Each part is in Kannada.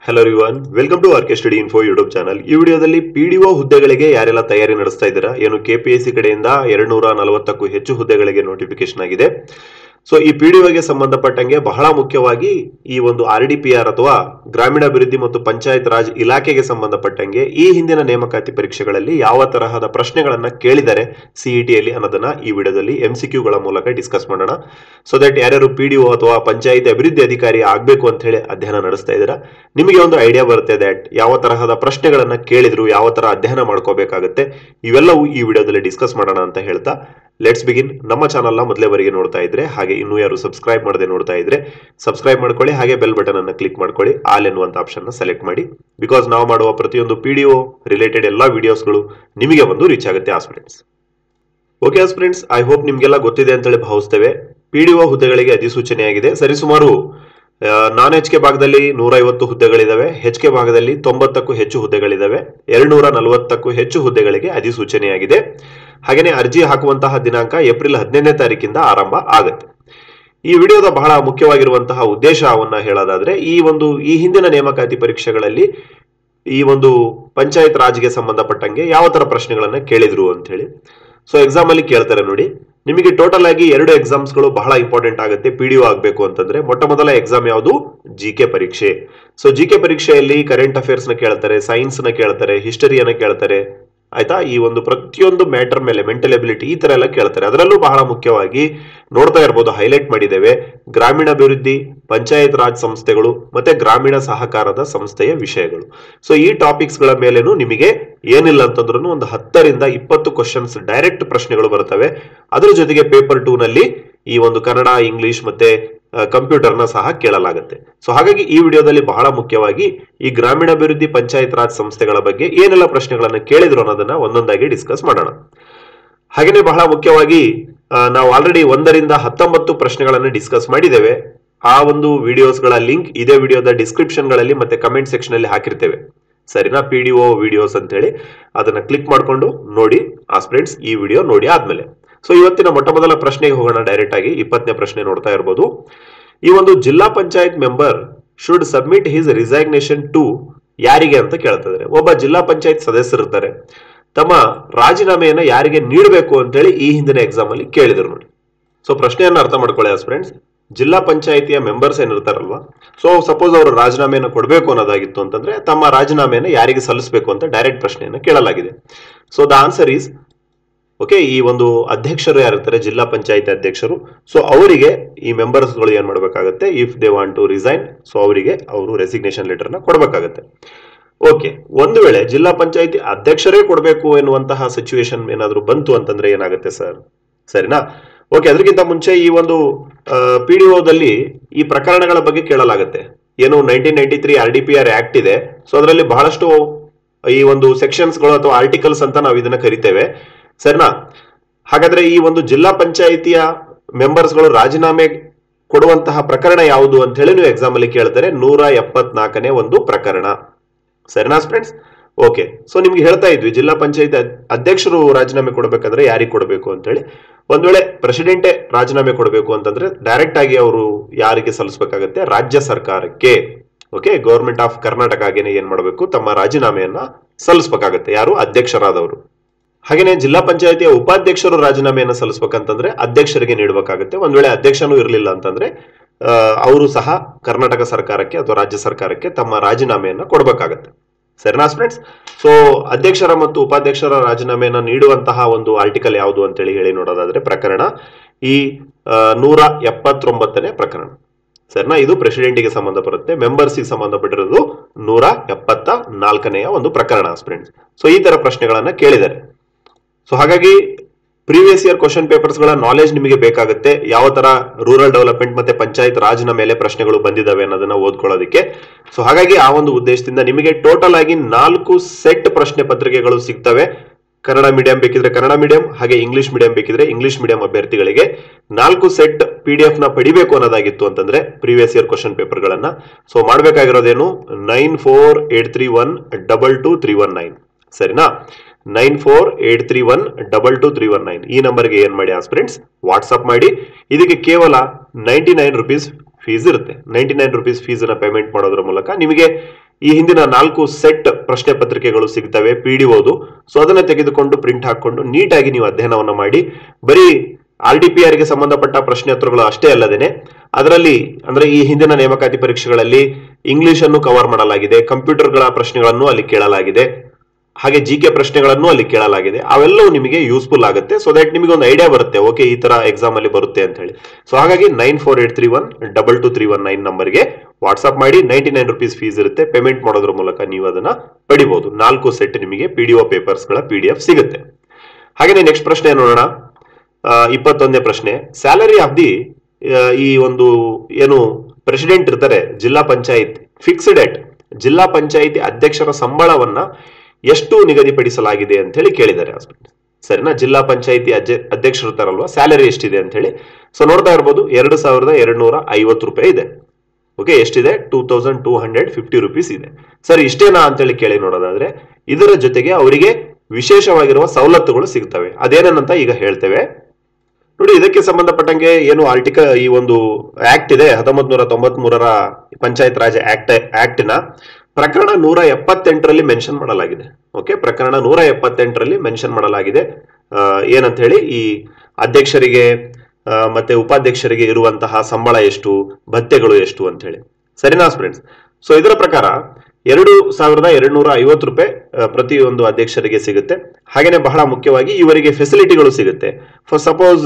Hello everyone, welcome to RK study info YouTube channel. ಈ ವಿಡಿಯೋದಲ್ಲಿ ಪಿಡಿಒ ಹುದ್ದೆಗಳಿಗೆ ಯಾರೆಲ್ಲ ತಯಾರಿ ನಡೆಸ್ತಾ ಇದ್ದೀರಾ, ಏನು ಕೆಪಿಎಸ್ಸಿ ಕಡೆಯಿಂದ 240ಕ್ಕೂ ಹೆಚ್ಚು ಹುದ್ದೆಗಳಿಗೆ ನೋಟಿಫಿಕೇಶನ್ ಆಗಿದೆ. ಸೊ ಈ ಪಿಡಿಒಗೆ ಸಂಬಂಧಪಟ್ಟಂಗೆ ಬಹಳ ಮುಖ್ಯವಾಗಿ ಈ ಒಂದು RDPR ಅಥವಾ ಗ್ರಾಮೀಣಾಭಿವೃದ್ಧಿ ಮತ್ತು ಪಂಚಾಯತ್ ರಾಜ್ ಇಲಾಖೆಗೆ ಸಂಬಂಧಪಟ್ಟಂಗೆ ಈ ಹಿಂದಿನ ನೇಮಕಾತಿ ಪರೀಕ್ಷೆಗಳಲ್ಲಿ ಯಾವ ತರಹದ ಪ್ರಶ್ನೆಗಳನ್ನ ಕೇಳಿದರೆ ಸಿಇಟಿಯಲ್ಲಿ ಅನ್ನೋದನ್ನ ಈ ವಿಡಿಯೋದಲ್ಲಿ MCQಗಳ ಮೂಲಕ ಡಿಸ್ಕಸ್ ಮಾಡೋಣ. ಸೊ ದಟ್ ಯಾರ್ಯಾರು ಪಿಡಿಒ ಅಥವಾ ಪಂಚಾಯತ್ ಅಭಿವೃದ್ಧಿ ಅಧಿಕಾರಿ ಆಗ್ಬೇಕು ಅಂತ ಹೇಳಿ ಅಧ್ಯಯನ ನಡೆಸ್ತಾ ಇದ್ದೀರಾ, ನಿಮಗೆ ಒಂದು ಐಡಿಯಾ ಬರುತ್ತೆ ದಟ್ ಯಾವ ತರಹದ ಪ್ರಶ್ನೆಗಳನ್ನ ಕೇಳಿದ್ರು, ಯಾವ ತರ ಅಧ್ಯಯನ ಮಾಡ್ಕೋಬೇಕಾಗುತ್ತೆ, ಇವೆಲ್ಲವೂ ಈ ವಿಡಿಯೋದಲ್ಲಿ ಡಿಸ್ಕಸ್ ಮಾಡೋಣ ಅಂತ ಹೇಳ್ತಾ ಲೆಟ್ಸ್ ಬಿಗಿನ್. ನಮ್ಮ ಚಾನಲ್ನ ಮೊದಲೇವರೆಗೆ ನೋಡ್ತಾ ಇದ್ರೆ, ಹಾಗೆ ಇನ್ನೂ ಯಾರು ಸಬ್ಸ್ಕ್ರೈಬ್ ಮಾಡದೆ ನೋಡ್ತಾ ಇದ್ರೆ ಸಬ್ಸ್ಕ್ರೈಬ್ ಮಾಡ್ಕೊಳ್ಳಿ, ಹಾಗೆ ಬೆಲ್ ಬಟನ್ ಅನ್ನು ಕ್ಲಿಕ್ ಮಾಡ್ಕೊಳ್ಳಿ, ಆಲ್ ಎನ್ನುವಂತ ಆಪ್ಷನ್ ನ ಸೆಲೆಕ್ಟ್ ಮಾಡಿ. ಬಿಕಾಸ್ ನಾವು ಮಾಡುವ ಪ್ರತಿಯೊಂದು ಪಿಡಿಒ ರಿಲೇಟೆಡ್ ಎಲ್ಲಾ ವಿಡಿಯೋಸ್ಗಳು ನಿಮಗೆ ಒಂದು ರೀಚ್ ಆಗುತ್ತೆ aspirants. Okay aspirants, I hope ನಿಮ್ಗೆಲ್ಲ ಗೊತ್ತಿದೆ ಅಂತ ಹೇಳಿ ಭಾವಿಸ್ತೇವೆ. ಪಿಡಿಒ ಹುದ್ದೆಗಳಿಗೆ ಅಧಿಸೂಚನೆಯಾಗಿದೆ. ಸರಿಸುಮಾರು ನಾನ್ HK ಭಾಗದಲ್ಲಿ 150 ಹುದ್ದೆಗಳಿದಾವೆ, HK ಭಾಗದಲ್ಲಿ 90ಕ್ಕೂ ಹೆಚ್ಚು ಹುದ್ದೆಗಳಿದಾವೆ, 240ಕ್ಕೂ ಹೆಚ್ಚು ಹುದ್ದೆಗಳಿಗೆ ಅಧಿಸೂಚನೆಯಾಗಿದೆ. ಹಾಗೆಯೇ ಅರ್ಜಿ ಹಾಕುವಂತಹ ದಿನಾಂಕ ಏಪ್ರಿಲ್ 15ನೇ ತಾರೀಕಿಂದ ಆರಂಭ ಆಗುತ್ತೆ. ಈ ವಿಡಿಯೋದ ಬಹಳ ಮುಖ್ಯವಾಗಿರುವಂತಹ ಉದ್ದೇಶವನ್ನ ಹೇಳೋದಾದ್ರೆ, ಈ ಹಿಂದಿನ ನೇಮಕಾತಿ ಪರೀಕ್ಷೆಗಳಲ್ಲಿ ಈ ಒಂದು ಪಂಚಾಯತ್ ರಾಜ್ಗೆ ಸಂಬಂಧಪಟ್ಟಂಗೆ ಯಾವ ತರ ಪ್ರಶ್ನೆಗಳನ್ನ ಕೇಳಿದ್ರು ಅಂತ ಹೇಳಿ. ಸೊ ಎಕ್ಸಾಮ್ ಅಲ್ಲಿ ಕೇಳ್ತಾರೆ ನೋಡಿ, ನಿಮಗೆ ಟೋಟಲ್ ಆಗಿ 2 ಎಕ್ಸಾಮ್ಸ್ ಗಳು ಬಹಳ ಇಂಪಾರ್ಟೆಂಟ್ ಆಗುತ್ತೆ ಪಿಡಿಒ ಆಗ್ಬೇಕು ಅಂತಂದ್ರೆ. ಮೊಟ್ಟ ಮೊದಲ ಎಕ್ಸಾಮ್ ಯಾವುದು? GK ಪರೀಕ್ಷೆ. ಸೊ GK ಪರೀಕ್ಷೆಯಲ್ಲಿ ಕರೆಂಟ್ ಅಫೇರ್ಸ್ ನ ಕೇಳ್ತಾರೆ, ಸೈನ್ಸ್ ನ ಕೇಳ್ತಾರೆ, ಹಿಸ್ಟರಿಯನ್ನ ಕೇಳ್ತಾರೆ, ಆಯ್ತಾ. ಈ ಒಂದು ಪ್ರತಿಯೊಂದು ಮ್ಯಾಟರ್ ಮೇಲೆ ಮೆಂಟಲ್ ಎಬಿಲಿಟಿ ಈ ತರ ಎಲ್ಲ ಕೇಳ್ತಾರೆ. ಅದರಲ್ಲೂ ಬಹಳ ಮುಖ್ಯವಾಗಿ ನೋಡ್ತಾ ಇರಬಹುದು, ಹೈಲೈಟ್ ಮಾಡಿದ್ದೇವೆ, ಗ್ರಾಮೀಣಾಭಿವೃದ್ಧಿ, ಪಂಚಾಯತ್ ರಾಜ್ ಸಂಸ್ಥೆಗಳು ಮತ್ತೆ ಗ್ರಾಮೀಣ ಸಹಕಾರದ ಸಂಸ್ಥೆಯ ವಿಷಯಗಳು. ಸೊ ಈ ಟಾಪಿಕ್ಸ್ ಗಳ ಮೇಲೇನು ನಿಮಗೆ ಏನಿಲ್ಲ ಅಂತಂದ್ರೂ ಒಂದು 10ರಿಂದ 20 ಕ್ವಶನ್ಸ್ ಡೈರೆಕ್ಟ್ ಪ್ರಶ್ನೆಗಳು ಬರ್ತವೆ. ಅದರ ಜೊತೆಗೆ ಪೇಪರ್ 2 ನಲ್ಲಿ ಈ ಒಂದು ಕನ್ನಡ, ಇಂಗ್ಲಿಷ್ ಮತ್ತೆ ಕಂಪ್ಯೂಟರ್ನ ಸಹ ಕೇಳಲಾಗುತ್ತೆ. ಸೊ ಹಾಗಾಗಿ ಈ ವಿಡಿಯೋದಲ್ಲಿ ಬಹಳ ಮುಖ್ಯವಾಗಿ ಈ ಗ್ರಾಮೀಣಾಭಿವೃದ್ಧಿ ಪಂಚಾಯತ್ ರಾಜ್ ಸಂಸ್ಥೆಗಳ ಬಗ್ಗೆ ಏನೆಲ್ಲ ಪ್ರಶ್ನೆಗಳನ್ನ ಕೇಳಿದ್ರು ಅನ್ನೋದನ್ನ ಒಂದೊಂದಾಗಿ ಡಿಸ್ಕಸ್ ಮಾಡೋಣ. ಹಾಗೇನೆ ಬಹಳ ಮುಖ್ಯವಾಗಿ ನಾವು ಆಲ್ರೆಡಿ 1ರಿಂದ 19 ಪ್ರಶ್ನೆಗಳನ್ನ ಡಿಸ್ಕಸ್ ಮಾಡಿದ್ದೇವೆ. ಆ ಒಂದು ವಿಡಿಯೋಸ್ಗಳ ಲಿಂಕ್ ಇದೇ ವಿಡಿಯೋದ ಡಿಸ್ಕ್ರಿಪ್ಷನ್ ಗಳಲ್ಲಿ ಮತ್ತೆ ಕಮೆಂಟ್ ಸೆಕ್ಷನ್ ಅಲ್ಲಿ ಹಾಕಿರ್ತೇವೆ, ಸರಿನಾ. ಪಿಡಿಒ ವಿಡಿಯೋಸ್ ಅಂತ ಹೇಳಿ ಅದನ್ನ ಕ್ಲಿಕ್ ಮಾಡ್ಕೊಂಡು ನೋಡಿ ಆಸ್ಪಿರೆಂಟ್ಸ್, ಈ ವಿಡಿಯೋ ನೋಡಿ ಆದ್ಮೇಲೆ. ಸೊ ಇವತ್ತಿನ ಮೊಟ್ಟ ಮೊದಲ ಪ್ರಶ್ನೆಗೆ ಹೋಗೋಣ ಡೈರೆಕ್ಟ್ ಆಗಿ. 20ನೇ ಪ್ರಶ್ನೆ ನೋಡ್ತಾ ಇರಬಹುದು. ಈ ಒಂದು ಜಿಲ್ಲಾ panchayat member should submit his resignation to ಯಾರಿಗೆ ಅಂತ ಕೇಳ್ತಿದ್ದಾರೆ. ಒಬ್ಬ ಜಿಲ್ಲಾ ಪಂಚಾಯತ್ ಸದಸ್ಯರು ಇರ್ತಾರೆ, ತಮ್ಮ ರಾಜೀನಾಮೆಯನ್ನ ಯಾರಿಗೆ ನೀಡಬೇಕು ಅಂತೇಳಿ ಈ ಹಿಂದಿನ ಎಕ್ಸಾಮ್ ಅಲ್ಲಿ ಕೇಳಿದ್ರು ನೋಡಿ. ಸೊ ಪ್ರಶ್ನೆಯನ್ನ ಅರ್ಥ ಮಾಡ್ಕೊಳ್ಳಿ ಆಸ್ಪಿರೆಂಟ್ಸ್. ಜಿಲ್ಲಾ ಪಂಚಾಯತಿಯ ಮೆಂಬರ್ಸ್ ಏನಿರ್ತಾರಲ್ವಾ, ಸೊ ಸಪೋಸ್ ಅವರು ರಾಜೀನಾಮೆಯನ್ನು ಕೊಡಬೇಕು ಅನ್ನೋದಾಗಿತ್ತು ಅಂತಂದ್ರೆ ತಮ್ಮ ರಾಜೀನಾಮೆಯನ್ನು ಯಾರಿಗೆ ಸಲ್ಲಿಸಬೇಕು ಅಂತ ಡೈರೆಕ್ಟ್ ಪ್ರಶ್ನೆಯನ್ನು ಕೇಳಲಾಗಿದೆ. So the answer is okay, ಈ ಒಂದು ಅಧ್ಯಕ್ಷರು ಯಾರಿರ್ತಾರೆ, ಜಿಲ್ಲಾ ಪಂಚಾಯತ್ ಅಧ್ಯಕ್ಷರು, ಸೊ ಅವರಿಗೆ ಈ ಮೆಂಬರ್ಸ್ ಗಳು ಏನ್ ಮಾಡಬೇಕಾಗುತ್ತೆ, if they want to resign, so ಅವರಿಗೆ ಅವರು ರೆಸಿಗ್ನೇಷನ್ ಲೆಟರ್ ನ ಕೊಡಬೇಕಾಗುತ್ತೆ. ಓಕೆ, ಒಂದು ವೇಳೆ ಜಿಲ್ಲಾ ಪಂಚಾಯತಿ ಅಧ್ಯಕ್ಷರೇ ಕೊಡಬೇಕು ಎನ್ನುವಂತಹ ಸಿಚುವೇಶನ್ ಏನಾದ್ರು ಬಂತು ಅಂತಂದ್ರೆ ಏನಾಗುತ್ತೆ ಸರ್, ಸರಿನಾ. ಓಕೆ, ಅದಕ್ಕಿಂತ ಮುಂಚೆ ಈ ಒಂದು ಪಿಡಿಒದಲ್ಲಿ ಈ ಪ್ರಕರಣಗಳ ಬಗ್ಗೆ ಕೇಳಲಾಗುತ್ತೆ. ಏನು 1993 RDPR ಆಕ್ಟ್ ಇದೆ. ಸೊ ಅದರಲ್ಲಿ ಬಹಳಷ್ಟು ಈ ಒಂದು ಸೆಕ್ಷನ್ಸ್ ಗಳು ಅಥವಾ ಆರ್ಟಿಕಲ್ಸ್ ಅಂತ ನಾವು ಇದನ್ನ ಕರಿತೇವೆ, ಸರಿನಾ. ಹಾಗಾದ್ರೆ ಈ ಒಂದು ಜಿಲ್ಲಾ ಪಂಚಾಯಿತಿಯ ಮೆಂಬರ್ಸ್ ಗಳು ರಾಜೀನಾಮೆ ಕೊಡುವಂತಹ ಪ್ರಕರಣ ಯಾವುದು ಅಂತ ಹೇಳಿ ನೀವು ಎಕ್ಸಾಮ್ ಅಲ್ಲಿ ಕೇಳ್ತಾರೆ. 174ನೇ ಒಂದು ಪ್ರಕರಣ, ಸರಿನಾ ಫ್ರೆಂಡ್ಸ್. ಓಕೆ, ಸೊ ನಿಮ್ಗೆ ಹೇಳ್ತಾ ಇದ್ವಿ ಜಿಲ್ಲಾ ಪಂಚಾಯತ್ ಅಧ್ಯಕ್ಷರು ರಾಜೀನಾಮೆ ಕೊಡಬೇಕಂದ್ರೆ ಯಾರಿಗೆ ಕೊಡಬೇಕು ಅಂತ ಹೇಳಿ. ಒಂದ್ ವೇಳೆ ಪ್ರೆಸಿಡೆಂಟೇ ರಾಜೀನಾಮೆ ಕೊಡಬೇಕು ಅಂತಂದ್ರೆ ಡೈರೆಕ್ಟ್ ಆಗಿ ಅವರು ಯಾರಿಗೆ ಸಲ್ಲಿಸಬೇಕಾಗತ್ತೆ, ರಾಜ್ಯ ಸರ್ಕಾರಕ್ಕೆ. ಓಕೆ, ಗವರ್ಮೆಂಟ್ ಆಫ್ ಕರ್ನಾಟಕಗೆ ಏನ್ ಮಾಡಬೇಕು, ತಮ್ಮ ರಾಜೀನಾಮೆಯನ್ನ ಸಲ್ಲಿಸಬೇಕಾಗತ್ತೆ, ಯಾರು ಅಧ್ಯಕ್ಷರಾದವರು. ಹಾಗೇನೆ ಜಿಲ್ಲಾ ಪಂಚಾಯತಿಯ ಉಪಾಧ್ಯಕ್ಷರು ರಾಜೀನಾಮೆಯನ್ನು ಸಲ್ಲಿಸಬೇಕಂತಂದ್ರೆ ಅಧ್ಯಕ್ಷರಿಗೆ ನೀಡಬೇಕಾಗುತ್ತೆ. ಒಂದ್ ವೇಳೆ ಅಧ್ಯಕ್ಷನೂ ಇರಲಿಲ್ಲ ಅಂತಂದ್ರೆ ಅವರು ಸಹ ಕರ್ನಾಟಕ ಸರ್ಕಾರಕ್ಕೆ ಅಥವಾ ರಾಜ್ಯ ಸರ್ಕಾರಕ್ಕೆ ತಮ್ಮ ರಾಜೀನಾಮೆಯನ್ನ ಕೊಡಬೇಕಾಗತ್ತೆ, ಸರಿನಾ ಫ್ರೆಂಡ್ಸ್. ಸೊ ಅಧ್ಯಕ್ಷರ ಮತ್ತು ಉಪಾಧ್ಯಕ್ಷರ ರಾಜೀನಾಮೆಯನ್ನ ನೀಡುವಂತಹ ಒಂದು ಆರ್ಟಿಕಲ್ ಯಾವುದು ಅಂತೇಳಿ ಹೇಳಿ ನೋಡೋದಾದ್ರೆ ಪ್ರಕರಣ ಈ 179ನೇ ಪ್ರಕರಣ, ಸರಿನಾ. ಇದು ಪ್ರೆಸಿಡೆಂಟ್ಗೆ ಸಂಬಂಧ ಬರುತ್ತೆ, ಮೆಂಬರ್ಸ್ಗೆ ಸಂಬಂಧಪಟ್ಟಿರೋದು 174ನೇ ಒಂದು ಪ್ರಕರಣ ಫ್ರೆಂಡ್ಸ್. ಸೊ ಈ ತರ ಪ್ರಶ್ನೆಗಳನ್ನ ಕೇಳಿದ್ದಾರೆ. ಸೊ ಹಾಗಾಗಿ ಪ್ರೀವಿಯಸ್ ಇಯರ್ ಕ್ವಶನ್ ಪೇಪರ್ಸ್ ಗಳ ನಾಲೆಜ್ ನಿಮಗೆ ಬೇಕಾಗುತ್ತೆ, ಯಾವ ತರ ರೂರಲ್ ಡೆವಲಪ್ಮೆಂಟ್ ಮತ್ತೆ ಪಂಚಾಯತ್ ರಾಜ್ನ ಮೇಲೆ ಪ್ರಶ್ನೆಗಳು ಬಂದಿದ್ದಾವೆ ಅನ್ನೋದನ್ನ ಓದ್ಕೊಳ್ಳೋದಕ್ಕೆ. ಸೊ ಹಾಗಾಗಿ ಆ ಒಂದು ಉದ್ದೇಶದಿಂದ ನಿಮಗೆ ಟೋಟಲ್ ಆಗಿ 4 ಸೆಟ್ ಪ್ರಶ್ನೆ ಪತ್ರಿಕೆಗಳು ಸಿಗ್ತವೆ. ಕನ್ನಡ ಮೀಡಿಯಂ ಬೇಕಿದ್ರೆ ಕನ್ನಡ ಮೀಡಿಯಂ, ಹಾಗೆ ಇಂಗ್ಲಿಷ್ ಮೀಡಿಯಂ ಬೇಕಿದ್ರೆ ಇಂಗ್ಲಿಷ್ ಮೀಡಿಯಂ ಅಭ್ಯರ್ಥಿಗಳಿಗೆ 4 ಸೆಟ್ PDF ನ ಪಡಿಬೇಕು ಅನ್ನೋದಾಗಿತ್ತು ಅಂತಂದ್ರೆ ಪ್ರೀವಿಯಸ್ ಇಯರ್ ಕ್ವಶನ್ ಪೇಪರ್ ಗಳನ್ನ. ಸೊ ಮಾಡ್ಬೇಕಾಗಿರೋದೇನು, 9483122319, ಸರಿನಾ. 9483122319 ಈ ನಂಬರ್ಗೆ ಏನ್ ಮಾಡಿ ಆಸ್ಪಿರೆಂಟ್ಸ್, ವಾಟ್ಸ್ಆಪ್ ಮಾಡಿ. ಇದಕ್ಕೆ ಕೇವಲ 99 ರೂಪೀಸ್ ಫೀಸ್ ಇರುತ್ತೆ. 99 ರೂಪೀಸ್ ಫೀಸ್ ಅನ್ನ ಪೇಮೆಂಟ್ ಮಾಡೋದ್ರ ಮೂಲಕ ನಿಮಗೆ ಈ ಹಿಂದಿನ 4 ಸೆಟ್ ಪ್ರಶ್ನೆ ಪತ್ರಿಕೆಗಳು ಸಿಗ್ತವೆ PDOದು. ಸೊ ಅದನ್ನ ತೆಗೆದುಕೊಂಡು ಪ್ರಿಂಟ್ ಹಾಕೊಂಡು ನೀಟಾಗಿ ನೀವು ಅಧ್ಯಯನವನ್ನ ಮಾಡಿ. ಬರೀ RDPR ಗೆ ಸಂಬಂಧಪಟ್ಟ ಪ್ರಶ್ನೆಪತ್ರಗಳು ಅಷ್ಟೇ ಅಲ್ಲದೇನೆ ಅದರಲ್ಲಿ ಅಂದ್ರೆ ಈ ಹಿಂದಿನ ನೇಮಕಾತಿ ಪರೀಕ್ಷೆಗಳಲ್ಲಿ ಇಂಗ್ಲಿಷ್ ಅನ್ನು ಕವರ್ ಮಾಡಲಾಗಿದೆ, ಕಂಪ್ಯೂಟರ್ಗಳ ಪ್ರಶ್ನೆಗಳನ್ನು ಅಲ್ಲಿ ಕೇಳಲಾಗಿದೆ, ಹಾಗೆ GK ಪ್ರಶ್ನೆಗಳನ್ನು ಅಲ್ಲಿ ಕೇಳಲಾಗಿದೆ. ಅವೆಲ್ಲವೂ ನಿಮಗೆ ಯೂಸ್ಫುಲ್ ಆಗುತ್ತೆ. ಸೊ ದಟ್ ನಿಮಗೆ ಒಂದು ಐಡಿಯಾ ಬರುತ್ತೆ, ಓಕೆ ಈ ತರ ಎಕ್ಸಾಮ್ ಅಲ್ಲಿ ಬರುತ್ತೆ ಅಂತ ಹೇಳಿ. ಸೊ ಹಾಗಾಗಿ 9483122319 ನಂಬರ್ಗೆ ವಾಟ್ಸ್ಆಪ್ ಮಾಡಿ. 99 ರೂಪೀಸ್ ಫೀಸ್ ಇರುತ್ತೆ. ಪೇಮೆಂಟ್ ಮಾಡೋದ್ರ ಮೂಲಕ ನೀವು ಅದನ್ನ ಪಡಿಬಹುದು. 4 ಸೆಟ್ ನಿಮಗೆ PDO ಪೇಪರ್ಸ್ ಗಳ PDF ಸಿಗುತ್ತೆ. ಹಾಗೆ ನೆಕ್ಸ್ಟ್ ಪ್ರಶ್ನೆ ನೋಡೋಣ. 21ನೇ ಪ್ರಶ್ನೆ. ಸ್ಯಾಲರಿ ಆಫ್ ದಿ ಈ ಒಂದು ಏನು ಪ್ರೆಸಿಡೆಂಟ್ ಇರ್ತಾರೆ ಜಿಲ್ಲಾ ಪಂಚಾಯತ್ ಫಿಕ್ಸ್ಡ್ ಎಟ್ ಜಿಲ್ಲಾ ಪಂಚಾಯಿತಿ ಅಧ್ಯಕ್ಷರ ಸಂಬಳವನ್ನ ಎಷ್ಟು ನಿಗದಿಪಡಿಸಲಾಗಿದೆ ಅಂತ ಹೇಳಿ ಕೇಳಿದ್ದಾರೆ. ಸರಿನಾ? ಜಿಲ್ಲಾ ಪಂಚಾಯಿತಿ ಅಧ್ಯಕ್ಷರು ಇರ್ತಾರಲ್ವಾ, ಸ್ಯಾಲರಿ ಎಷ್ಟಿದೆ ಅಂತ ಹೇಳಿ. ಸೊ ನೋಡ್ತಾ ಇರ್ಬೋದು 2250 ರೂಪಾಯಿ ಇದೆ. ಓಕೆ, ಎಷ್ಟಿದೆ? 2250 ರೂಪೀಸ್ ಇದೆ. ಸರಿ, ಇಷ್ಟೇನಾ ಅಂತೇಳಿ ಕೇಳಿ ನೋಡೋದಾದ್ರೆ ಇದರ ಜೊತೆಗೆ ಅವರಿಗೆ ವಿಶೇಷವಾಗಿರುವ ಸವಲತ್ತುಗಳು ಸಿಗ್ತವೆ. ಅದೇನಂತ ಈಗ ಹೇಳ್ತೇವೆ ನೋಡಿ. ಇದಕ್ಕೆ ಸಂಬಂಧಪಟ್ಟಂಗೆ ಏನು ಈ ಒಂದು ಆಕ್ಟ್ ಇದೆ 1993ರ ಪಂಚಾಯತ್ ರಾಜ್ ಆಕ್ಟಿನ ಪ್ರಕರಣ 178ರಲ್ಲಿ ಮೆನ್ಷನ್ ಮಾಡಲಾಗಿದೆ. ಓಕೆ, ಪ್ರಕರಣ 178ರಲ್ಲಿ ಮೆನ್ಷನ್ ಮಾಡಲಾಗಿದೆ. ಏನಂತ ಹೇಳಿ, ಈ ಅಧ್ಯಕ್ಷರಿಗೆ ಮತ್ತೆ ಉಪಾಧ್ಯಕ್ಷರಿಗೆ ಇರುವಂತಹ ಸಂಬಳ ಎಷ್ಟು, ಭತ್ಯೆಗಳು ಎಷ್ಟು ಅಂತ ಹೇಳಿ. ಸರಿನಾ ಫ್ರೆಂಡ್ಸ್? ಸೊ ಇದರ ಪ್ರಕಾರ 2250 ರೂಪಾಯಿ ಪ್ರತಿಯೊಂದು ಅಧ್ಯಕ್ಷರಿಗೆ ಸಿಗುತ್ತೆ. ಹಾಗೇನೆ ಬಹಳ ಮುಖ್ಯವಾಗಿ ಇವರಿಗೆ ಫೆಸಿಲಿಟಿಗಳು ಸಿಗುತ್ತೆ. ಫಾರ್ ಸಪೋಸ್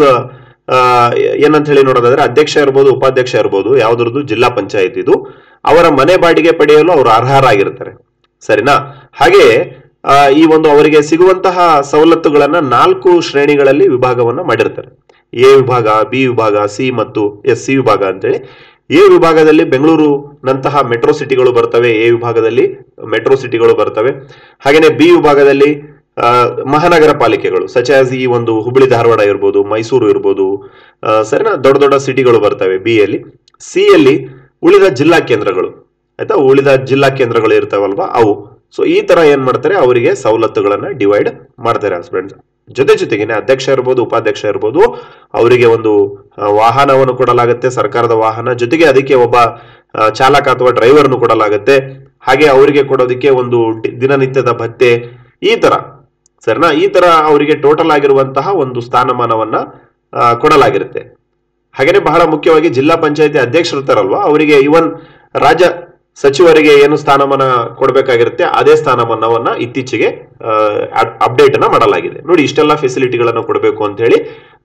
ಏನಂತ ಹೇಳಿ ನೋಡೋದಾದ್ರೆ ಅಧ್ಯಕ್ಷ ಇರ್ಬೋದು, ಉಪಾಧ್ಯಕ್ಷ ಇರ್ಬೋದು, ಯಾವ್ದ್ರದ್ದು ಜಿಲ್ಲಾ ಪಂಚಾಯತ್ ಇದು, ಅವರ ಮನೆ ಬಾಡಿಗೆ ಪಡೆಯಲು ಅವರು ಅರ್ಹರಾಗಿರ್ತಾರೆ. ಸರಿನಾ? ಹಾಗೆ ಈ ಒಂದು ಅವರಿಗೆ ಸಿಗುವಂತಹ ಸವಲತ್ತುಗಳನ್ನ 4 ಶ್ರೇಣಿಗಳಲ್ಲಿ ವಿಭಾಗವನ್ನ ಮಾಡಿರ್ತಾರೆ. A ವಿಭಾಗ, B ವಿಭಾಗ, C ಮತ್ತು SC ವಿಭಾಗ ಅಂತೇಳಿ. A ವಿಭಾಗದಲ್ಲಿ ಬೆಂಗಳೂರು ನಂತಹ ಮೆಟ್ರೋ ಸಿಟಿಗಳು ಬರ್ತವೆ. A ವಿಭಾಗದಲ್ಲಿ ಮೆಟ್ರೋ ಸಿಟಿಗಳು ಬರ್ತವೆ. ಹಾಗೇನೆ B ವಿಭಾಗದಲ್ಲಿ ಮಹಾನಗರ ಪಾಲಿಕೆಗಳು ಸಚ್ ಆಸ್ ಈ ಒಂದು ಹುಬ್ಬಳ್ಳಿ ಧಾರವಾಡ ಇರ್ಬೋದು, ಮೈಸೂರು ಇರ್ಬೋದು. ಸರಿನಾ? ದೊಡ್ಡ ದೊಡ್ಡ ಸಿಟಿಗಳು ಬರ್ತವೆ B ಯಲ್ಲಿ. C ಯಲ್ಲಿ ಉಳಿದ ಜಿಲ್ಲಾ ಕೇಂದ್ರಗಳು, ಆಯ್ತಾ, ಉಳಿದ ಜಿಲ್ಲಾ ಕೇಂದ್ರಗಳು ಇರ್ತಾವಲ್ವಾ ಅವು. ಸೊ ಈ ತರ ಏನ್ ಮಾಡ್ತಾರೆ, ಅವರಿಗೆ ಸವಲತ್ತುಗಳನ್ನ ಡಿವೈಡ್ ಮಾಡ್ತಾರೆ ಫ್ರೆಂಡ್ಸ್. ಜೊತೆಗೇನೆ ಅಧ್ಯಕ್ಷ ಇರ್ಬೋದು, ಉಪಾಧ್ಯಕ್ಷ ಇರ್ಬೋದು, ಅವರಿಗೆ ಒಂದು ವಾಹನವನ್ನು ಕೊಡಲಾಗುತ್ತೆ, ಸರ್ಕಾರದ ವಾಹನ. ಜೊತೆಗೆ ಅದಕ್ಕೆ ಒಬ್ಬ ಚಾಲಕ ಅಥವಾ ಡ್ರೈವರ್ನು ಕೊಡಲಾಗುತ್ತೆ. ಹಾಗೆ ಅವರಿಗೆ ಕೊಡೋದಕ್ಕೆ ಒಂದು ದಿನನಿತ್ಯದ ಭತ್ಯೆ, ಈ ತರ. ಸರಿನಾ? ಈ ತರ ಅವರಿಗೆ ಟೋಟಲ್ ಆಗಿರುವಂತಹ ಒಂದು ಸ್ಥಾನಮಾನವನ್ನ ಕೊಡಲಾಗಿರುತ್ತೆ. ಹಾಗೇನೆ ಬಹಳ ಮುಖ್ಯವಾಗಿ ಜಿಲ್ಲಾ ಪಂಚಾಯತಿ ಅಧ್ಯಕ್ಷರು ಇರ್ತಾರಲ್ವಾ, ಅವರಿಗೆ ಇವನ್ ರಾಜ್ಯ ಸಚಿವರಿಗೆ ಏನು ಸ್ಥಾನಮಾನ ಕೊಡಬೇಕಾಗಿರುತ್ತೆ ಅದೇ ಸ್ಥಾನಮಾನವನ್ನ ಇತ್ತೀಚೆಗೆ ಅಪ್ಡೇಟ್ ಅನ್ನ ಮಾಡಲಾಗಿದೆ. ನೋಡಿ, ಇಷ್ಟೆಲ್ಲ ಫೆಸಿಲಿಟಿಗಳನ್ನು ಕೊಡಬೇಕು ಅಂತ ಹೇಳಿ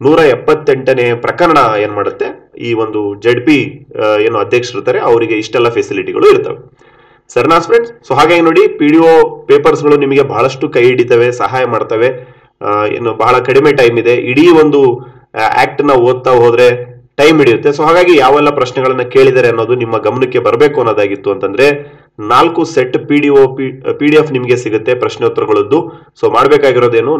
178ನೇ ಪ್ರಕರಣ ಏನ್ ಮಾಡುತ್ತೆ, ಈ ಒಂದು ZP ಏನು ಅಧ್ಯಕ್ಷರು ಇರ್ತಾರೆ ಅವರಿಗೆ ಇಷ್ಟೆಲ್ಲ ಫೆಸಿಲಿಟಿಗಳು ಇರ್ತವೆ. ಸರಿನಾ ಫ್ರೆಂಡ್ಸ್? ಸೊ ಹಾಗಾಗಿ ನೋಡಿ, PDO ಪೇಪರ್ಸ್ ಗಳು ನಿಮಗೆ ಬಹಳಷ್ಟು ಕೈ ಹಿಡಿತವೆ, ಸಹಾಯ ಮಾಡ್ತವೆ. ಇನ್ನು ಬಹಳ ಕಡಿಮೆ ಟೈಮ್ ಇದೆ. ಇಡೀ ಒಂದು ಆಕ್ಟ್ ನ ಓದ್ತಾ ಹೋದ್ರೆ ಟೈಮ್ ಹಿಡಿಯುತ್ತೆ. ಸೊ ಹಾಗಾಗಿ ಯಾವೆಲ್ಲ ಪ್ರಶ್ನೆಗಳನ್ನ ಕೇಳಿದರೆ ಅನ್ನೋದು ನಿಮ್ಮ ಗಮನಕ್ಕೆ ಬರಬೇಕು ಅನ್ನೋದಾಗಿತ್ತು ಅಂತಂದ್ರೆ 4 ಸೆಟ್ PDF ನಿಮಗೆ ಸಿಗುತ್ತೆ ಪ್ರಶ್ನೋತ್ತರಗಳದ್ದು. ಸೊ ಮಾಡ್ಬೇಕಾಗಿರೋದೇನು,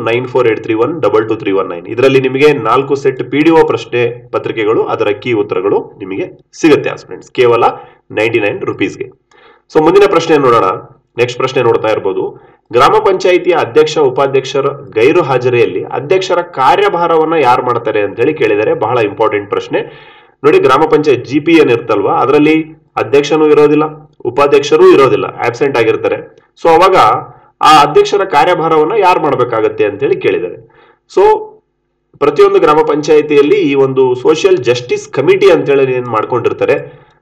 9483122319 ಇದರಲ್ಲಿ ನಿಮಗೆ 4 ಸೆಟ್ PDO ಪ್ರಶ್ನೆ ಪತ್ರಿಕೆಗಳು, ಅದರ ಕೀ ಉತ್ತರಗಳು ನಿಮಗೆ ಸಿಗುತ್ತೆ ಫ್ರೆಂಡ್ಸ್, ಕೇವಲ 99 ರೂಪೀಸ್ಗೆ. ಸೊ ಮುಂದಿನ ಪ್ರಶ್ನೆ ನೋಡೋಣ. ನೆಕ್ಸ್ಟ್ ಪ್ರಶ್ನೆ ನೋಡ್ತಾ ಇರ್ಬೋದು. ಗ್ರಾಮ ಪಂಚಾಯಿತಿಯ ಅಧ್ಯಕ್ಷ ಉಪಾಧ್ಯಕ್ಷರ ಗೈರು ಹಾಜರಿಯಲ್ಲಿ ಅಧ್ಯಕ್ಷರ ಕಾರ್ಯಭಾರವನ್ನ ಯಾರು ಮಾಡ್ತಾರೆ ಅಂತ ಹೇಳಿ ಕೇಳಿದರೆ ಬಹಳ ಇಂಪಾರ್ಟೆಂಟ್ ಪ್ರಶ್ನೆ. ನೋಡಿ, ಗ್ರಾಮ ಪಂಚಾಯತ್ GP ಏನಿರ್ತಲ್ವಾ ಅದರಲ್ಲಿ ಅಧ್ಯಕ್ಷನೂ ಇರೋದಿಲ್ಲ, ಉಪಾಧ್ಯಕ್ಷರೂ ಇರೋದಿಲ್ಲ, ಆಬ್ಸೆಂಟ್ ಆಗಿರ್ತಾರೆ. ಸೊ ಅವಾಗ ಆ ಅಧ್ಯಕ್ಷರ ಕಾರ್ಯಭಾರವನ್ನ ಯಾರು ಮಾಡ್ಬೇಕಾಗತ್ತೆ ಅಂತ ಹೇಳಿ ಕೇಳಿದ್ದಾರೆ. ಸೊ ಪ್ರತಿಯೊಂದು ಗ್ರಾಮ ಪಂಚಾಯಿತಿಯಲ್ಲಿ ಈ ಒಂದು ಸೋಷಿಯಲ್ ಜಸ್ಟಿಸ್ ಕಮಿಟಿ ಅಂತ ಹೇಳಿ ಏನ್ ಮಾಡ್ಕೊಂಡಿರ್ತಾರೆ.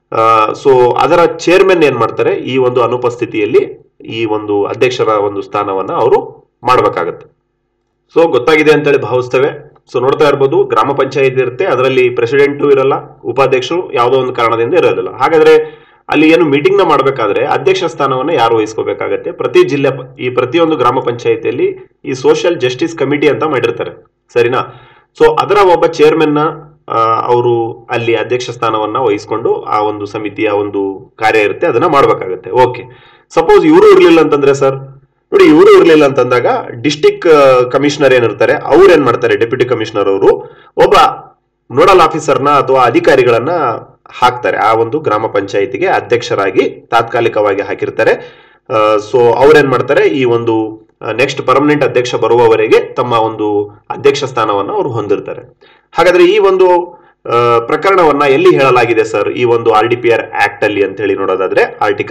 ಸೊ ಅದರ ಚೇರ್ಮನ್ ಏನ್ ಮಾಡ್ತಾರೆ, ಈ ಒಂದು ಅನುಪಸ್ಥಿತಿಯಲ್ಲಿ ಈ ಒಂದು ಅಧ್ಯಕ್ಷರ ಒಂದು ಸ್ಥಾನವನ್ನ ಅವರು ಮಾಡ್ಬೇಕಾಗತ್ತೆ. ಸೊ ಗೊತ್ತಾಗಿದೆ ಅಂತ ಹೇಳಿ ಭಾವಿಸ್ತೇವೆ. ಸೊ ನೋಡ್ತಾ ಇರ್ಬೋದು, ಗ್ರಾಮ ಪಂಚಾಯತ್ ಇರುತ್ತೆ, ಅದರಲ್ಲಿ ಪ್ರೆಸಿಡೆಂಟು ಇರಲ್ಲ, ಉಪಾಧ್ಯಕ್ಷರು ಯಾವುದೋ ಒಂದು ಕಾರಣದಿಂದ ಇರೋದಿಲ್ಲ. ಹಾಗಾದ್ರೆ ಅಲ್ಲಿ ಏನು ಮೀಟಿಂಗ್ ನ ಮಾಡ್ಬೇಕಾದ್ರೆ ಅಧ್ಯಕ್ಷ ಸ್ಥಾನವನ್ನ ಯಾರು ವಹಿಸ್ಕೋಬೇಕಾಗತ್ತೆ? ಈ ಪ್ರತಿಯೊಂದು ಗ್ರಾಮ ಪಂಚಾಯತಿಯಲ್ಲಿ ಈ ಸೋಷಿಯಲ್ ಜಸ್ಟಿಸ್ ಕಮಿಟಿ ಅಂತ ಮಾಡಿರ್ತಾರೆ. ಸರಿನಾ? ಸೊ ಅದರ ಒಬ್ಬ ಚೇರ್ಮನ್ ನ ಅವರು ಅಲ್ಲಿ ಅಧ್ಯಕ್ಷ ಸ್ಥಾನವನ್ನ ವಹಿಸ್ಕೊಂಡು ಆ ಒಂದು ಸಮಿತಿಯ ಒಂದು ಕಾರ್ಯ ಇರುತ್ತೆ, ಅದನ್ನ ಮಾಡ್ಬೇಕಾಗತ್ತೆ. ಓಕೆ, ಸಪೋಸ್ ಇವರು ಇರ್ಲಿಲ್ಲ ಅಂತಂದ್ರೆ ಸರ್, ನೋಡಿ, ಇವರು ಇರ್ಲಿಲ್ಲ ಅಂತಂದಾಗ ಡಿಸ್ಟಿಕ್ ಕಮಿಷನರ್ ಏನಿರ್ತಾರೆ ಅವ್ರು ಏನ್ ಮಾಡ್ತಾರೆ, ಡೆಪ್ಯೂಟಿ ಕಮಿಷನರ್ ಅವರು ಒಬ್ಬ ನೋಡಲ್ ಆಫೀಸರ್ನ ಅಥವಾ ಅಧಿಕಾರಿಗಳನ್ನ ಹಾಕ್ತಾರೆ. ಆ ಒಂದು ಗ್ರಾಮ ಪಂಚಾಯಿತಿಗೆ ಅಧ್ಯಕ್ಷರಾಗಿ ತಾತ್ಕಾಲಿಕವಾಗಿ ಹಾಕಿರ್ತಾರೆ. ಸೊ ಅವ್ರೇನ್ ಮಾಡ್ತಾರೆ, ಈ ಒಂದು ನೆಕ್ಸ್ಟ್ ಪರ್ಮನೆಂಟ್ ಅಧ್ಯಕ್ಷ ಬರುವವರೆಗೆ ತಮ್ಮ ಒಂದು ಅಧ್ಯಕ್ಷ ಸ್ಥಾನವನ್ನ ಅವರು ಹೊಂದಿರ್ತಾರೆ. ಹಾಗಾದ್ರೆ ಈ ಒಂದು ಪ್ರಕರಣವನ್ನ ಎಲ್ಲಿ ಹೇಳಲಾಗಿದೆ ಸರ್, ಈ ಒಂದು RDPR ಆಕ್ಟ್ ಅಲ್ಲಿ ಅಂತ ಹೇಳಿ ನೋಡೋದಾದ್ರೆ ಆರ್ಟಿಕಲ್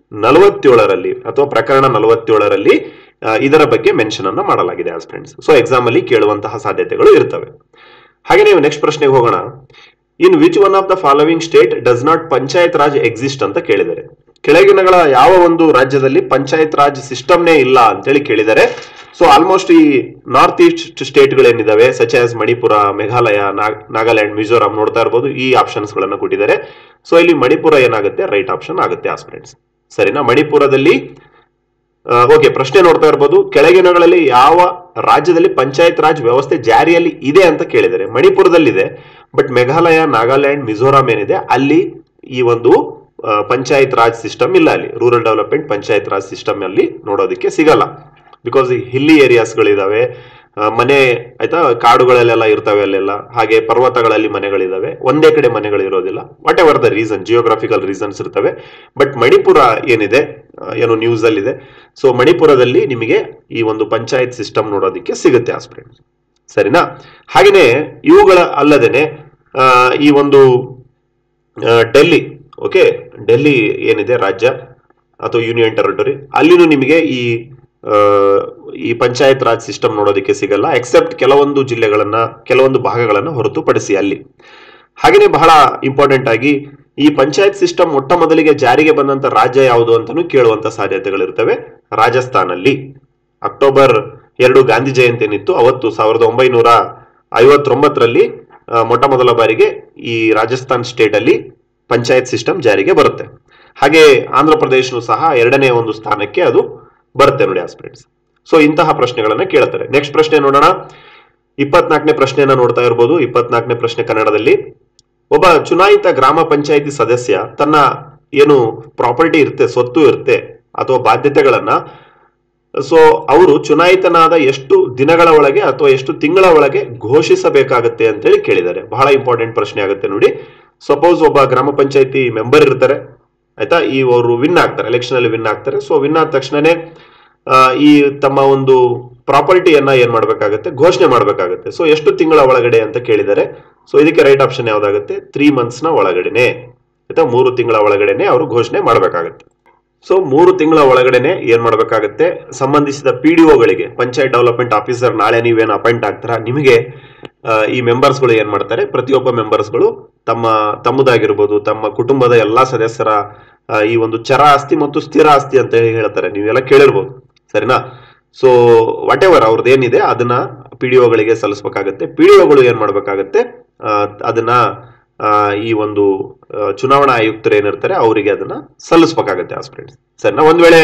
47ರಲ್ಲಿ ಅಥವಾ ಪ್ರಕರಣ 47ರಲ್ಲಿ ಇದರ ಬಗ್ಗೆ ಮೆನ್ಷನ್ ಅನ್ನ ಮಾಡಲಾಗಿದೆ ಆಸ್ ಫ್ರೆಂಡ್ಸ್. ಸೊ ಎಕ್ಸಾಮ್ ಅಲ್ಲಿ ಕೇಳುವಂತಹ ಸಾಧ್ಯತೆಗಳು ಇರ್ತವೆ. ಹಾಗೆ ನೀವು ನೆಕ್ಸ್ಟ್ ಪ್ರಶ್ನೆಗೆ ಹೋಗೋಣ. In which one of the following state does not panchayat raj exist ಅಂತ ಕೇಳಿದರೆ, ಕೆಳಗಿನಗಳ ಯಾವ ಒಂದು ರಾಜ್ಯದಲ್ಲಿ ಪಂಚಾಯತ್ ರಾಜ್ ಸಿಸ್ಟಮ್ನೇ ಇಲ್ಲ ಅಂತೇಳಿ ಕೇಳಿದರೆ. ಸೊ ಆಲ್ಮೋಸ್ಟ್ ಈ ನಾರ್ತ್ ಈಸ್ಟ್ ಸ್ಟೇಟ್ಗಳೇನಿದಾವೆ ಸಚ್ ಆಸ್ ಮಣಿಪುರ, ಮೇಘಾಲಯ, ನಾಗಾಲ್ಯಾಂಡ್, ಮಿಜೋರಾಂ ನೋಡ್ತಾ ಇರಬಹುದು. ಈ ಆಪ್ಷನ್ಸ್ ಗಳನ್ನ ಕೊಟ್ಟಿದ್ದಾರೆ. ಸೊ ಇಲ್ಲಿ ಮಣಿಪುರ ಏನಾಗುತ್ತೆ, ರೈಟ್ ಆಪ್ಷನ್ ಆಗುತ್ತೆ ಆಸ್ ಫ್ರೆಂಡ್ಸ್. ಸರಿನಾ? ಮಣಿಪುರದಲ್ಲಿ ಓಕೆ, ಪ್ರಶ್ನೆ ನೋಡ್ತಾ ಇರಬಹುದು, ಕೆಳಗಿನಗಳಲ್ಲಿ ಯಾವ ರಾಜ್ಯದಲ್ಲಿ ಪಂಚಾಯತ್ ರಾಜ್ ವ್ಯವಸ್ಥೆ ಜಾರಿಯಲ್ಲಿ ಇದೆ ಅಂತ ಕೇಳಿದರೆ. ಮಣಿಪುರದಲ್ಲಿದೆ, ಬಟ್ ಮೇಘಾಲಯ, ನಾಗಾಲ್ಯಾಂಡ್, ಮಿಜೋರಾಂ ಏನಿದೆ ಅಲ್ಲಿ ಈ ಒಂದು ಪಂಚಾಯತ್ ರಾಜ್ ಸಿಸ್ಟಮ್ ಇಲ್ಲ. ಅಲ್ಲಿ rural development panchayat raj system ಅಲ್ಲಿ ನೋಡೋದಕ್ಕೆ ಸಿಗಲ್ಲ. ಬಿಕಾಸ್ ಈ ಹಿಲ್ಲಿ ಏರಿಯಾಸ್ ಗಳಿದಾವೆ, ಮನೆ ಆಯ್ತಾ, ಕಾಡುಗಳಲ್ಲೆಲ್ಲ ಇರ್ತವೆ ಅಲ್ಲೆಲ್ಲ. ಹಾಗೆ ಪರ್ವತಗಳಲ್ಲಿ ಮನೆಗಳಿದಾವೆ, ಒಂದೇ ಕಡೆ ಮನೆಗಳು ಇರೋದಿಲ್ಲ. Whatever the reason, geographical reasons ಇರ್ತವೆ. ಬಟ್ ಮಣಿಪುರ ಏನಿದೆ, ಏನು ನ್ಯೂಸ್ ಅಲ್ಲಿ ಇದೆ, ಸೊ ಮಣಿಪುರದಲ್ಲಿ ನಿಮಗೆ ಈ ಒಂದು ಪಂಚಾಯತ್ ಸಿಸ್ಟಮ್ ನೋಡೋದಕ್ಕೆ ಸಿಗುತ್ತೆ ಆಸ್ಪಿರೆಂಟ್. ಸರಿನಾ? ಹಾಗೆಯೇ ಇವುಗಳ ಅಲ್ಲದೇನೆ ಈ ಒಂದು ಡೆಲ್ಲಿ, ಓಕೆ, ಡೆಲ್ಲಿ ಏನಿದೆ ರಾಜ್ಯ ಅಥವಾ ಯೂನಿಯನ್ ಟೆರಿಟರಿ, ಅಲ್ಲಿನೂ ನಿಮಗೆ ಈ ಪಂಚಾಯತ್ ರಾಜ್ ಸಿಸ್ಟಮ್ ನೋಡೋದಕ್ಕೆ ಸಿಗಲ್ಲ, ಎಕ್ಸೆಪ್ಟ್ ಕೆಲವೊಂದು ಜಿಲ್ಲೆಗಳನ್ನ, ಕೆಲವೊಂದು ಭಾಗಗಳನ್ನ ಹೊರತುಪಡಿಸಿ ಅಲ್ಲಿ. ಹಾಗೆಯೇ ಬಹಳ ಇಂಪಾರ್ಟೆಂಟ್ ಆಗಿ ಈ ಪಂಚಾಯತ್ ಸಿಸ್ಟಮ್ ಮೊಟ್ಟ ಮೊದಲಿಗೆ ಜಾರಿಗೆ ಬಂದಂತ ರಾಜ್ಯ ಯಾವುದು ಅಂತಾನೂ ಕೇಳುವಂತ ಸಾಧ್ಯತೆಗಳಿರ್ತವೆ. ರಾಜಸ್ಥಾನಲ್ಲಿ ಅಕ್ಟೋಬರ್ 2 ಗಾಂಧಿ ಜಯಂತಿ ಏನಿತ್ತು ಅವತ್ತು 1959ರಲ್ಲಿ ಮೊಟ್ಟ ಮೊದಲ ಬಾರಿಗೆ ಈ ರಾಜಸ್ಥಾನ್ ಸ್ಟೇಟ್ ಅಲ್ಲಿ ಪಂಚಾಯತ್ ಸಿಸ್ಟಮ್ ಜಾರಿಗೆ ಬರುತ್ತೆ. ಹಾಗೆ ಆಂಧ್ರ ಪ್ರದೇಶನು ಸಹ 2ನೇ ಒಂದು ಸ್ಥಾನಕ್ಕೆ ಅದು ಬರುತ್ತೆ ನೋಡಿ ಆಸ್ಪಿರೆಂಟ್ಸ್. ಸೊ ಇಂತಹ ಪ್ರಶ್ನೆಗಳನ್ನ ಕೇಳುತ್ತಾರೆ. ನೆಕ್ಸ್ಟ್ ಪ್ರಶ್ನೆ ನೋಡೋಣ. 24ನೇ ಪ್ರಶ್ನೆಯನ್ನ ನೋಡ್ತಾ ಇರಬಹುದು. 24ನೇ ಪ್ರಶ್ನೆ ಕನ್ನಡದಲ್ಲಿ, ಒಬ್ಬ ಚುನಾಯಿತ ಗ್ರಾಮ ಪಂಚಾಯಿತಿ ಸದಸ್ಯ ತನ್ನ ಏನು ಪ್ರಾಪರ್ಟಿ ಇರುತ್ತೆ, ಸ್ವತ್ತು ಇರುತ್ತೆ ಅಥವಾ ಬಾಧ್ಯತೆಗಳನ್ನ ಸೊ ಅವರು ಚುನಾಯಿತನಾದ ಎಷ್ಟು ದಿನಗಳ ಒಳಗೆ ಅಥವಾ ಎಷ್ಟು ತಿಂಗಳ ಒಳಗೆ ಘೋಷಿಸಬೇಕಾಗತ್ತೆ ಅಂತೇಳಿ ಕೇಳಿದ್ದಾರೆ. ಬಹಳ ಇಂಪಾರ್ಟೆಂಟ್ ಪ್ರಶ್ನೆ ಆಗುತ್ತೆ ನೋಡಿ. ಸಪೋಸ್ ಒಬ್ಬ ಗ್ರಾಮ ಪಂಚಾಯಿತಿ ಮೆಂಬರ್ ಇರ್ತಾರೆ ಆಯ್ತಾ, ಅವರು ವಿನ್ ಆಗ್ತಾರೆ, ಎಲೆಕ್ಷನ್ ಅಲ್ಲಿ ವಿನ್ ಆಗ್ತಾರೆ. ಸೊ ವಿನ್ ಆದ ತಕ್ಷಣನೇ ಈ ತಮ್ಮ ಒಂದು ಪ್ರಾಪರ್ಟಿಯನ್ನ ಏನ್ ಮಾಡ್ಬೇಕಾಗತ್ತೆ, ಘೋಷಣೆ ಮಾಡ್ಬೇಕಾಗತ್ತೆ. ಸೊ ಎಷ್ಟು ತಿಂಗಳ ಒಳಗಡೆ ಅಂತ ಕೇಳಿದರೆ. ಸೊ ಇದಕ್ಕೆ ರೈಟ್ ಆಪ್ಷನ್ ಯಾವ್ದಾಗುತ್ತೆ, 3 months ಒಳಗಡೆನೆ ಆಯ್ತಾ, 3 ತಿಂಗಳ ಒಳಗಡೆನೆ ಅವರು ಘೋಷಣೆ ಮಾಡ್ಬೇಕಾಗತ್ತೆ. ಸೊ 3 ತಿಂಗಳ ಒಳಗಡೆನೆ ಏನ್ ಮಾಡ್ಬೇಕಾಗತ್ತೆ, ಸಂಬಂಧಿಸಿದ PDOಗಳಿಗೆ, ಪಂಚಾಯತ್ ಡೆವಲಪ್ಮೆಂಟ್ ಆಫೀಸರ್, ನಾಳೆ ನೀವೇನು ಅಪಾಯಿಂಟ್ ಆಗ್ತಾರ, ನಿಮಗೆ ಈ ಮೆಂಬರ್ಸ್ಗಳು ಏನ್ ಮಾಡ್ತಾರೆ, ಪ್ರತಿಯೊಬ್ಬ ಮೆಂಬರ್ಸ್ಗಳು ತಮ್ಮದಾಗಿರ್ಬೋದು, ತಮ್ಮ ಕುಟುಂಬದ ಎಲ್ಲಾ ಸದಸ್ಯರ ಈ ಒಂದು ಚರ ಆಸ್ತಿ ಮತ್ತು ಸ್ಥಿರ ಆಸ್ತಿ ಅಂತ ಹೇಳ್ತಾರೆ, ನೀವೆಲ್ಲ ಕೇಳಿರ್ಬೋದು. ಸರಿನಾ? ಸೊ ವಾಟ್ ಎವರ್ ಅವ್ರದ್ದು ಏನಿದೆ ಅದನ್ನ PDOಗಳಿಗೆ ಸಲ್ಲಿಸಬೇಕಾಗತ್ತೆ. PDOಗಳು ಏನ್ ಮಾಡ್ಬೇಕಾಗತ್ತೆ, ಅದನ್ನ ಈ ಒಂದು ಚುನಾವಣಾ ಆಯುಕ್ತರು ಏನಿರ್ತಾರೆ ಅವರಿಗೆ ಅದನ್ನ ಸಲ್ಲಿಸಬೇಕಾಗತ್ತೆ ಆಸ್ಪಿರೆಂಟ್ಸ್. ಸರಿನಾ? ಒಂದ್ ವೇಳೆ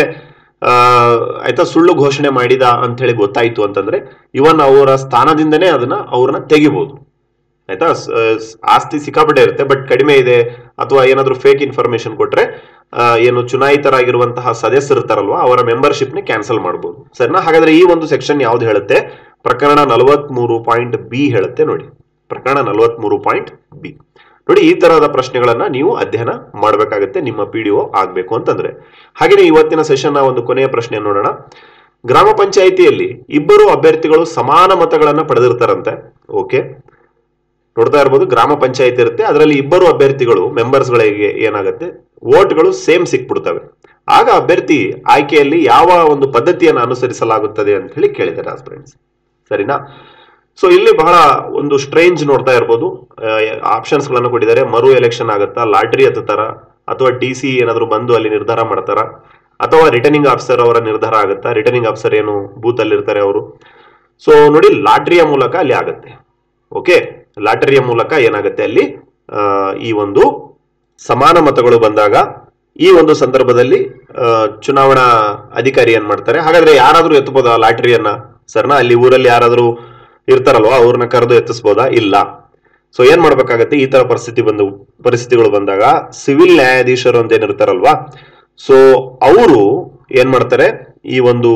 ಆಯ್ತಾ ಸುಳ್ಳು ಘೋಷಣೆ ಮಾಡಿದ ಅಂತ ಹೇಳಿ ಗೊತ್ತಾಯ್ತು ಅಂತಂದ್ರೆ ಇವನ್ ಅವರ ಸ್ಥಾನದಿಂದನೇ ಅವ್ರನ್ನ ತೆಗಿಬಹುದು ಆಯ್ತಾ. ಆಸ್ತಿ ಸಿಕ್ಕಾಪಟ್ಟೆ ಇರುತ್ತೆ, ಬಟ್ ಕಡಿಮೆ ಇದೆ ಅಥವಾ ಏನಾದ್ರು ಫೇಕ್ ಇನ್ಫಾರ್ಮೇಶನ್ ಕೊಟ್ರೆ ಏನು ಚುನಾಯಿತರಾಗಿರುವಂತಹ ಸದಸ್ಯರು ಇರ್ತಾರಲ್ವಾ ಅವರ ಮೆಂಬರ್ಶಿಪ್ ನ ಕ್ಯಾನ್ಸಲ್ ಮಾಡಬಹುದು. ಸರಿನಾ? ಹಾಗಾದ್ರೆ ಈ ಒಂದು ಸೆಕ್ಷನ್ ಯಾವ್ದು ಹೇಳುತ್ತೆ, ಪ್ರಕರಣ 43.B ಹೇಳುತ್ತೆ ನೋಡಿ. ಪ್ರಕರಣ 43.B ನೋಡಿ. ಈ ತರಹದ ಪ್ರಶ್ನೆಗಳನ್ನ ನೀವು ಅಧ್ಯಯನ ಮಾಡಬೇಕಾಗುತ್ತೆ ನಿಮ್ಮ PDO ಆಗ್ಬೇಕು ಅಂತಂದ್ರೆ. ಹಾಗೆಯೇ ಇವತ್ತಿನ ಸೆಷನ್ ಒಂದು ಕೊನೆಯ ಪ್ರಶ್ನೆ ನೋಡೋಣ. ಗ್ರಾಮ ಪಂಚಾಯಿತಿಯಲ್ಲಿ ಇಬ್ಬರು ಅಭ್ಯರ್ಥಿಗಳು ಸಮಾನ ಮತಗಳನ್ನ ಪಡೆದಿರ್ತಾರಂತೆ. ಓಕೆ, ನೋಡ್ತಾ ಇರ್ಬೋದು, ಗ್ರಾಮ ಪಂಚಾಯಿತಿ ಇರುತ್ತೆ, ಅದರಲ್ಲಿ ಇಬ್ಬರು ಅಭ್ಯರ್ಥಿಗಳು ಮೆಂಬರ್ಸ್ ಗಳಿಗೆ ಏನಾಗುತ್ತೆ, ವೋಟ್ಗಳು ಸೇಮ್ ಸಿಕ್ಬಿಡ್ತವೆ. ಆಗ ಅಭ್ಯರ್ಥಿ ಆಯ್ಕೆಯಲ್ಲಿ ಯಾವ ಒಂದು ಪದ್ಧತಿಯನ್ನು ಅನುಸರಿಸಲಾಗುತ್ತದೆ ಅಂತ ಹೇಳಿ ಕೇಳಿದ್ದಾರೆ ಫ್ರೆಂಡ್ಸ್. ಸರಿನಾ? ಸೊ ಇಲ್ಲಿ ಬಹಳ ಒಂದು ಸ್ಟ್ರೇಂಜ್ ನೋಡ್ತಾ ಇರ್ಬೋದು, ಆಪ್ಷನ್ಸ್ ಗಳನ್ನ ಕೊಟ್ಟಿದ್ದಾರೆ. ಮರು ಎಲೆಕ್ಷನ್ ಆಗುತ್ತಾ, ಲಾಟ್ರಿ ಹತ್ತಾರ, ಅಥವಾ DC ಏನಾದ್ರು ಬಂದು ಅಲ್ಲಿ ನಿರ್ಧಾರ ಮಾಡ್ತಾರ, ಅಥವಾ ರಿಟರ್ನಿಂಗ್ ಆಫೀಸರ್ ಅವರ ನಿರ್ಧಾರ ಆಗುತ್ತಾ. ರಿಟರ್ನಿಂಗ್ ಆಫೀಸರ್ ಏನು ಬೂತ್ ಅಲ್ಲಿ ಇರ್ತಾರೆ ಅವರು. ಸೊ ನೋಡಿ, ಲಾಟ್ರಿಯ ಮೂಲಕ ಅಲ್ಲಿ ಆಗತ್ತೆ. ಓಕೆ, ಲಾಟರಿಯ ಮೂಲಕ ಏನಾಗುತ್ತೆ ಅಲ್ಲಿ ಈ ಒಂದು ಸಮಾನ ಮತಗಳು ಬಂದಾಗ ಈ ಒಂದು ಸಂದರ್ಭದಲ್ಲಿ ಚುನಾವಣಾ ಅಧಿಕಾರಿ ಏನ್ ಮಾಡ್ತಾರೆ, ಹಾಗಾದ್ರೆ ಯಾರಾದ್ರೂ ಎತ್ತಬಹುದಾ ಲಾಟರಿಯನ್ನ? ಸರ್ನಾ? ಅಲ್ಲಿ ಊರಲ್ಲಿ ಯಾರಾದ್ರೂ ಇರ್ತಾರಲ್ವಾ, ಅವ್ರನ್ನ ಕರೆದು ಎತ್ತಿಸಬಹುದಾ? ಇಲ್ಲ. ಸೊ ಏನ್ ಮಾಡ್ಬೇಕಾಗತ್ತೆ, ಈ ತರ ಪರಿಸ್ಥಿತಿಗಳು ಬಂದಾಗ ಸಿವಿಲ್ ನ್ಯಾಯಾಧೀಶರು ಅಂತ ಏನಿರ್ತಾರಲ್ವಾ, ಸೊ ಅವರು ಏನ್ ಮಾಡ್ತಾರೆ, ಈ ಒಂದು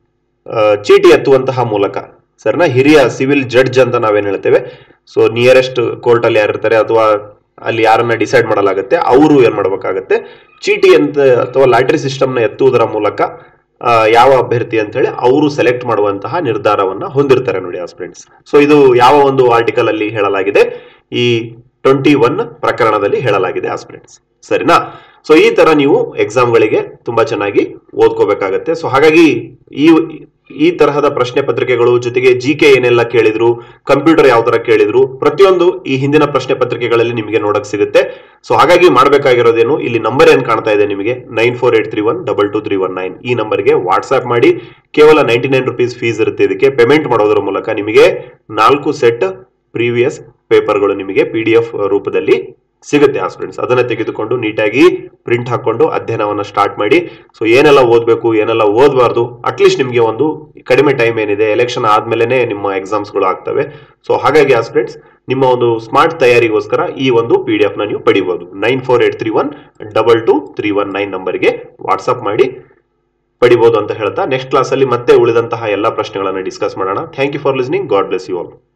ಚೀಟಿ ಎತ್ತುವಂತಹ ಮೂಲಕ, ಸರ್ನಾ, ಹಿರಿಯ ಸಿವಿಲ್ ಜಡ್ಜ್ ಅಂತ ನಾವೇನ್ ಹೇಳ್ತೇವೆ, ಸೊ ನಿಯರೆಸ್ಟ್ ಕೋರ್ಟ್ ಅಲ್ಲಿ ಯಾರಿರ್ತಾರೆ ಅಥವಾ ಅಲ್ಲಿ ಯಾರನ್ನ ಡಿಸೈಡ್ ಮಾಡಲಾಗುತ್ತೆ, ಅವರು ಏನ್ ಮಾಡ್ಬೇಕಾಗತ್ತೆ, ಚೀಟಿ ಅಂತ ಅಥವಾ ಲಾಟರಿ ಸಿಸ್ಟಮ್ ನ ಎತ್ತುವುದರ ಮೂಲಕ ಯಾವ ಅಭ್ಯರ್ಥಿ ಅಂತ ಹೇಳಿ ಅವರು ಸೆಲೆಕ್ಟ್ ಮಾಡುವಂತಹ ನಿರ್ಧಾರವನ್ನ ಹೊಂದಿರ್ತಾರೆ ನೋಡಿ ಫ್ರೆಂಡ್ಸ್. ಸೊ ಇದು ಯಾವ ಒಂದು ಆರ್ಟಿಕಲ್ ಅಲ್ಲಿ ಹೇಳಲಾಗಿದೆ, ಈ 21 ಪ್ರಕರಣದಲ್ಲಿ ಹೇಳಲಾಗಿದೆ ಫ್ರೆಂಡ್ಸ್. ಸರಿನಾ? ಸೊ ಈ ತರ ನೀವು ಎಕ್ಸಾಮ್ಗಳಿಗೆ ತುಂಬಾ ಚೆನ್ನಾಗಿ ಓದ್ಕೋಬೇಕಾಗತ್ತೆ. ಸೊ ಹಾಗಾಗಿ ಈ ತರಹದ ಪ್ರಶ್ನೆ ಪತ್ರಿಕೆಗಳು ಜೊತೆಗೆ GK ಏನೆಲ್ಲ ಕೇಳಿದ್ರು, ಕಂಪ್ಯೂಟರ್ ಯಾವ ತರ ಕೇಳಿದ್ರು, ಪ್ರತಿಯೊಂದು ಈ ಹಿಂದಿನ ಪ್ರಶ್ನೆ ಪತ್ರಿಕೆಗಳಲ್ಲಿ ನಿಮಗೆ ನೋಡಕ್ ಸಿಗುತ್ತೆ. ಸೊ ಹಾಗಾಗಿ ಮಾಡಬೇಕಾಗಿರೋದೇನು, ಇಲ್ಲಿ ನಂಬರ್ ಏನ್ ಕಾಣ್ತಾ ಇದೆ ನಿಮಗೆ 9483122319 ಈ ನಂಬರ್ಗೆ ವಾಟ್ಸ್ಆಪ್ ಮಾಡಿ. ಕೇವಲ 99 rupees ಫೀಸ್ ಇರುತ್ತೆ. ಇದಕ್ಕೆ ಪೇಮೆಂಟ್ ಮಾಡೋದ್ರ ಮೂಲಕ ನಿಮಗೆ 4 ಸೆಟ್ ಪ್ರೀವಿಯಸ್ ಪೇಪರ್ಗಳು ನಿಮಗೆ PDF ರೂಪದಲ್ಲಿ ಸಿಗುತ್ತೆ ಸ್ಟೂಡೆಂಟ್ಸ್. ಅದನ್ನ ತೆಗೆದುಕೊಂಡು ನೀಟಾಗಿ ಪ್ರಿಂಟ್ ಹಾಕೊಂಡು ಅಧ್ಯಯನವನ್ನ ಸ್ಟಾರ್ಟ್ ಮಾಡಿ. ಸೊ ಏನೆಲ್ಲ ಓದ್ಬೇಕು, ಏನೆಲ್ಲ ಓದಬಾರ್ದು, ಅಟ್ಲೀಸ್ಟ್ ನಿಮಗೆ ಒಂದು ಕಡಿಮೆ ಟೈಮ್ ಏನಿದೆ, ಎಲೆಕ್ಷನ್ ಆದ್ಮೇಲೆ ನಿಮ್ಮ ಎಕ್ಸಾಮ್ಸ್ ಗಳು ಆಗ್ತವೆ. ಸೊ ಹಾಗಾಗಿ ಸ್ಟೂಡೆಂಟ್ಸ್, ನಿಮ್ಮ ಒಂದು ಸ್ಮಾರ್ಟ್ ತಯಾರಿಗೋಸ್ಕರ ಈ ಒಂದು PDF ನ ನೀವು ಪಡಿಬಹುದು. 9483122319 ನಂಬರ್ಗೆ ವಾಟ್ಸ್ಆಪ್ ಮಾಡಿ ಪಡಿಬಹುದು ಅಂತ ಹೇಳ್ತಾ ನೆಕ್ಸ್ಟ್ ಕ್ಲಾಸ್ ಅಲ್ಲಿ ಮತ್ತೆ ಉಳಿದಂತಹ ಎಲ್ಲಾ ಪ್ರಶ್ನೆಗಳನ್ನ ಡಿಸ್ಕಸ್ ಮಾಡೋಣ. Thank you for listening. God bless you all.